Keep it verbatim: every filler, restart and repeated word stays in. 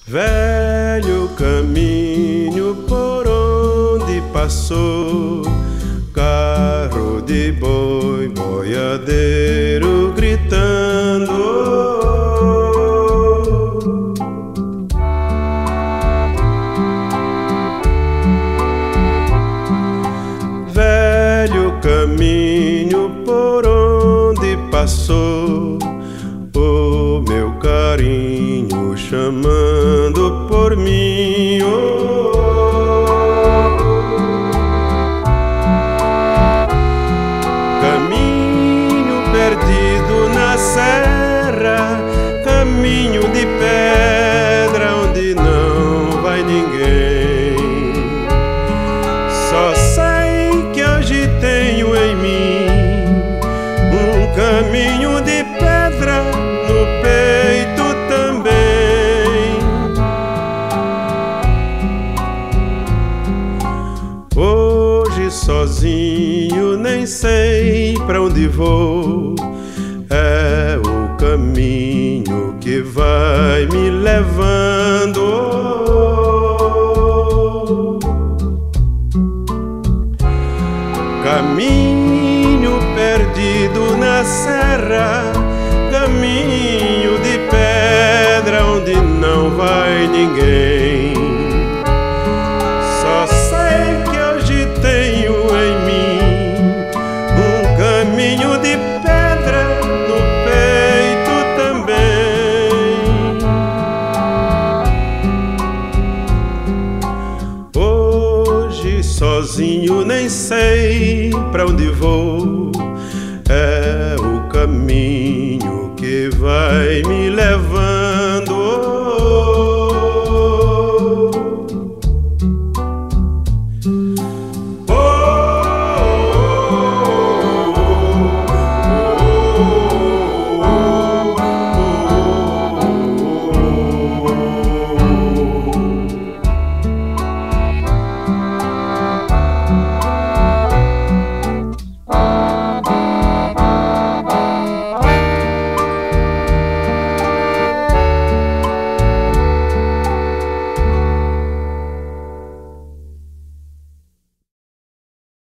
Velho caminho por onde passou, carro de boi, boiadeiro gritando. Velho caminho por onde passou, o meu carinho chamando por mim. Oh, caminho perdido na serra, caminho de pedra onde não vai ninguém. Só sei que hoje tenho em mim um caminho de pedra no peito também. Hoje sozinho nem sei pra onde vou, é o caminho que vai me levando. Caminho perdido na serra, caminho de pedra onde não vai ninguém. Só sei que hoje tenho em mim um caminho de pedra no peito também. Hoje sozinho nem sei pra onde vou,